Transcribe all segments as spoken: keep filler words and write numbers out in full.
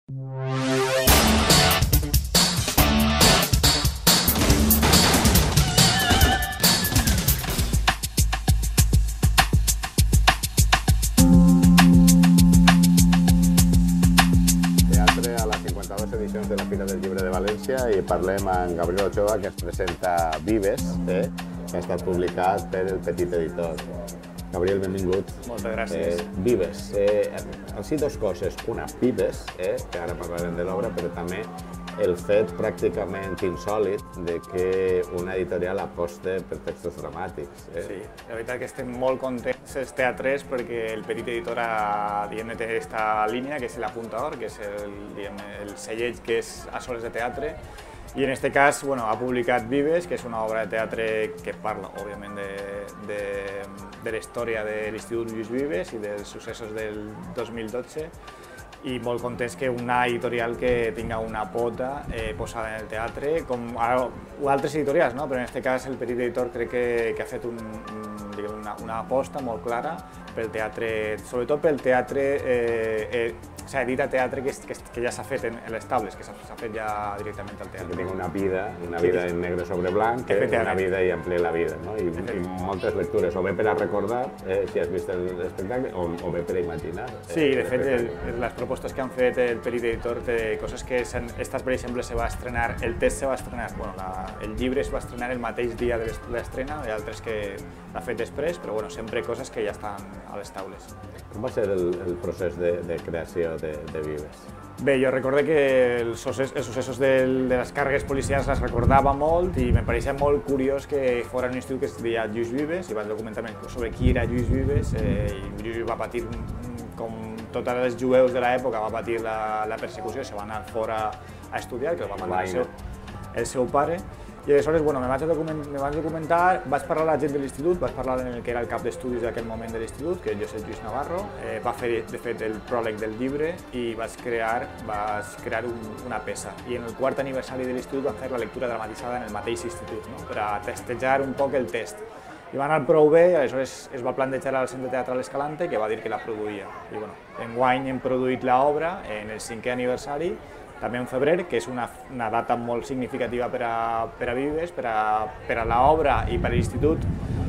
Teatre a les cinquanta-dues edicions de la Fira del Llibre de València i parlem amb Gabriel Ochoa, que ens presenta Vives, eh, que ha estat publicat per El Petit Editor. Gabriel, benvingut. Moltes gràcies. Eh, Vives. Eh, així dos coses. Una, Vives, eh, que ara parlarem de l'obra, però també el fet pràcticament insòlit de que una editorial aposta per textos dramàtics. Eh? Sí, la veritat que estem molt contents els teatrers perquè el Petit Editor ha, diguem, té aquesta línia, que és l'Apuntador, que és el, diguem, el cellet que és a soles de teatre. I en aquest cas bueno, ha publicat Vives, que és una obra de teatre que parla, òbviament, de, de, de la història de l'Institut Lluís Vives i dels successos del dos mil dotze, i molt contents que una editorial que tinga una pota eh, posada en el teatre, com altres editorials, no? Però en aquest cas el Petit Editor crec que, que ha fet un, un, diguem, una, una aposta molt clara pel teatre, sobretot pel teatre, eh, eh, s'ha edita teatre que, que, que ja s'ha fet en, en les taules, que s'ha fet ja directament al teatre. Que tinc una vida, una vida en negre sobre blanc, que una vida i amplia la vida, no? I, i moltes lectures, o bé per a recordar, eh, si has vist l'espectacle, o, o bé per a imaginar. Eh, sí, de fet, el, les propostes que han fet el Petit Editor té coses que s'han... Estas, per exemple, se va estrenar, el text se va estrenar, bueno, la, el llibre es va estrenar el mateix dia de l'estrena, hi ha altres que l'ha fet després, però bueno, sempre coses que ja estan a les taules. Com va ser el, el procés de, de creació de, de Vives? Bé, jo recordo que els successos, els successos del, de les càrregues policials les recordava molt i me pareixia molt curiós que fos un institut que es deia Lluís Vives i vaig documentar sobre qui era Lluís Vives eh, i Lluís va patir, com tots els jueus de l'època, va patir la, la persecució, se va anar fora a estudiar, que el va mandar el seu, el seu pare. I aleshores, bueno, me vaig, document, me vaig documentar, vaig parlar amb la gent de l'institut, vaig parlar amb el que era el cap d'estudis d'aquell moment de l'institut, que és Josep Lluís Navarro, eh, va fer, de fet, el pròleg del llibre i vaig crear, vaig crear un, una peça. I en el quart aniversari de l'institut vam fer la lectura dramatitzada en el mateix institut, no? Per a testejar un poc el test. I va anar prou bé, aleshores es va plantejar al Centre Teatral Escalante, que va dir que la produïa. I bueno, enguany hem produït l'obra en el cinquè aniversari, també en febrer, que és una, una data molt significativa per a, per a Vives, per a, per a l'obra i per a l'institut,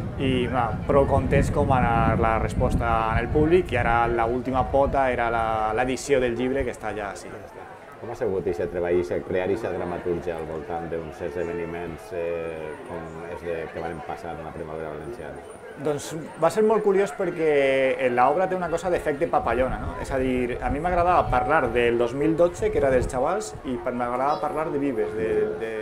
i no, prou contents com anar la resposta en el públic, i ara l'última pota era l'edició del llibre, que està ja així. Com ha sigut aquest treball, crear aquesta dramaturgia al voltant d'uns esdeveniments eh, com és de, que van passar en la primavera valenciana? Doncs va ser molt curiós perquè l'obra té una cosa d'efecte papallona, no? És a dir, a mi m'agradava parlar del dos mil dotze, que era dels xavals, i m'agradava parlar de Vives, de... de,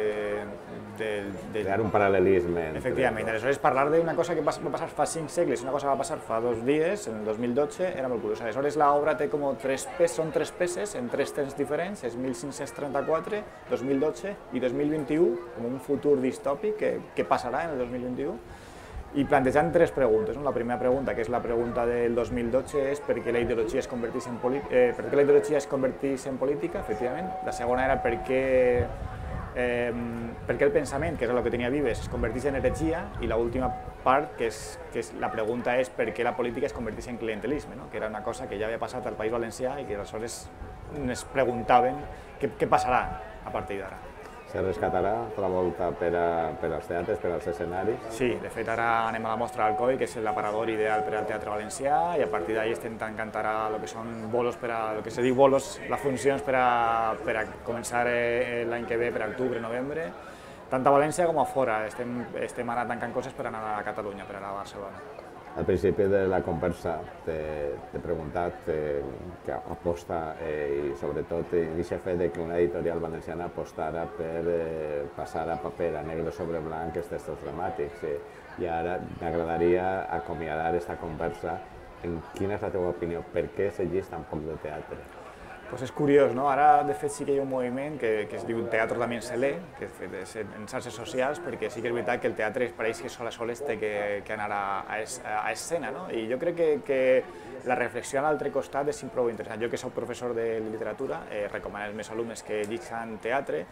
de, de... Crear un paral·lelisme. Efectivament, aleshores parlar d'una cosa que va passar fa cinc segles, una cosa que va passar fa dos dies, en el dos mil dotze, era molt curiós. Aleshores l'obra té com tres peces, són tres peces en tres temps diferents, és mil cinc-cents trenta-quatre, dos mil dotze i dos mil vint-i-u, com un futur distòpic que, que passarà en el dos mil vint-i-u. I plantejant tres preguntes. La primera pregunta, que és la pregunta del dos mil dotze, és per què la ideologia es converteix en, eh, per què la ideologia es converteix en política, efectivament. La segona era per què, eh, per què el pensament, que és el que tenia Vives, es converteix en heretgia. I l'última part, que, és, que és, la pregunta és per què la política es converteix en clientelisme, no? Que era una cosa que ja havia passat al País Valencià i que aleshores es preguntaven què, què passarà a partir d'ara. Se rescatarà la volta per, a, per als teatres, per als escenaris? Sí, de fet ara anem a la mostra d'Alcoi, que és l'aparador ideal per al teatre valencià, i a partir d'ahir estem tancant ara el que són bolos per a, el que se diu bolos, les funcions per a, per a començar l'any que ve, per a octubre, novembre, tant a València com a fora. Estem, estem ara tancant coses per anar a Catalunya, per anar a Barcelona. Al principi de la conversa t'he preguntat eh, que aposta eh, i sobretot aquest fet de que una editorial valenciana apostara per eh, passar a paper, a negre sobre blanc, els textos dramàtics. Eh, I ara m'agradaria acomiadar aquesta conversa en quina és la teva opinió, per què se llegeix tan poc de teatre? Pues és curiós, no? Ara, de fet, sí que hi ha un moviment que, que es diu Teatro també se lee, que de fet és en xarxes socials, perquè sí que és veritat que el teatre pareix que sola soles té que, que anar a, a, a escena, no? I jo crec que, que la reflexió a l'altre costat és prou interessant. Jo que soc professor de literatura, eh, recomano als meus alumnes que llegeixen teatre,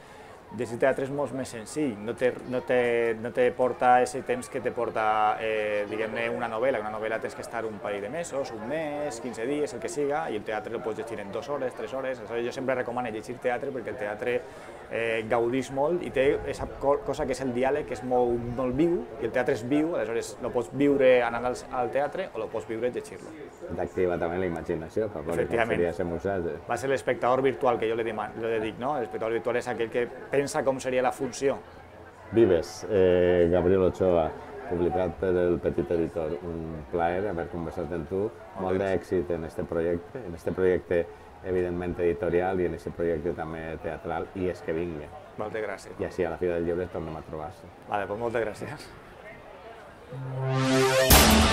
Llegir teatre és molt més senzill, no te, no te, no te porta aquest temps que te porta, eh, diguem-ne, una novel·la. Una novel·la tens que estar un parell de mesos, un mes, quinze dies, el que siga, i el teatre el pots llegir en dues hores, tres hores. Jo sempre recomano llegir teatre perquè el teatre eh, gaudís molt i té aquesta cosa que és el diàleg, que és molt, molt viu, i el teatre és viu, aleshores el pots viure anant al, al teatre o el pots viure llegir-lo. T'activa també la imaginació, per veure com seria ser museu. Va ser l'espectador virtual que jo li dic, no? L'espectador virtual és aquell que pensa com seria la funció. Vives, eh, Gabriel Ochoa, publicat per el Petit Editor. Un plaer haver conversat amb tu, molt d'èxit en aquest projecte, en aquest projecte evidentment editorial i en aquest projecte també teatral, i és que vingui. Moltes gràcies. I així a la fi del llibre tornem a trobar-se. Vale, doncs moltes gràcies.